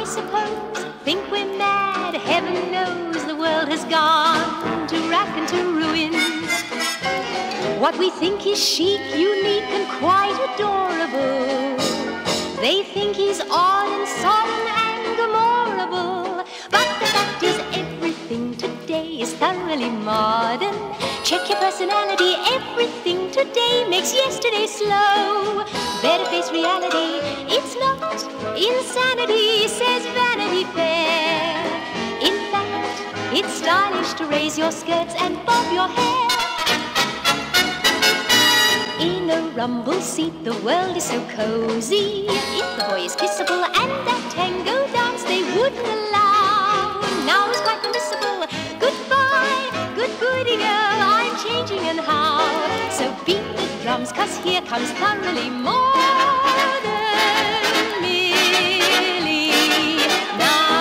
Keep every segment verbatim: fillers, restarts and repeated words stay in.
I suppose, think we're mad. Heaven knows the world has gone to rack and to ruin. What we think is chic, unique and quite adorable, they think is odd and solemn and glamorable. But the fact is everything today is thoroughly modern. Check your personality, everything today makes yesterday slow. Better face reality, it's not insanity, says Vanity Fair. In fact, it's stylish to raise your skirts and bob your hair. In a rumble seat, the world is so cozy. If the boy is kissable and that tango dance they wouldn't allow, now it's quite permissible. Goodbye, good goody girl, I'm changing and how. So beat the drums, cause here comes thoroughly modern Millie now.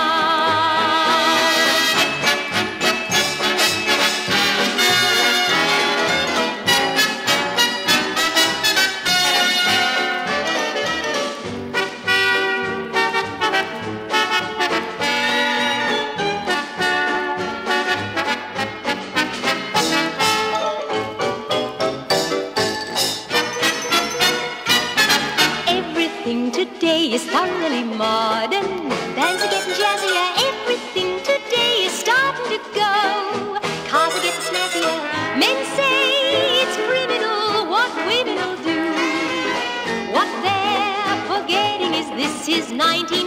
Today is thoroughly modern. Bands are getting jazzier. Everything today is starting to go. Cars are getting snazzier. Men say it's criminal what women will do. What they're forgetting is this is nineteen